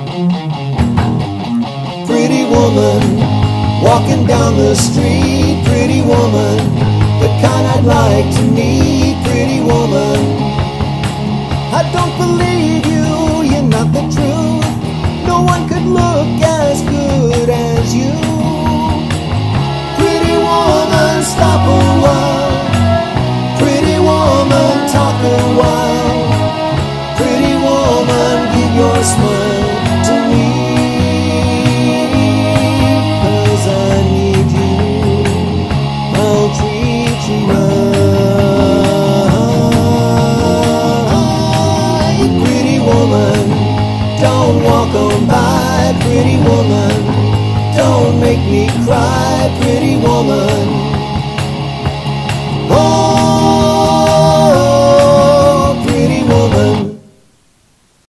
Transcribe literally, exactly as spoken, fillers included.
Pretty woman, walking down the street. Pretty woman, the kind I'd like to meet. Pretty woman, I don't believe you, you're not the truth. No one could look as good as you. Pretty woman, stop a while. Pretty woman, talk a while. Pretty woman, give your smile to me, 'cause I need you, I'll treat you right. Pretty woman, don't walk on by. Pretty woman, don't make me cry. Pretty woman,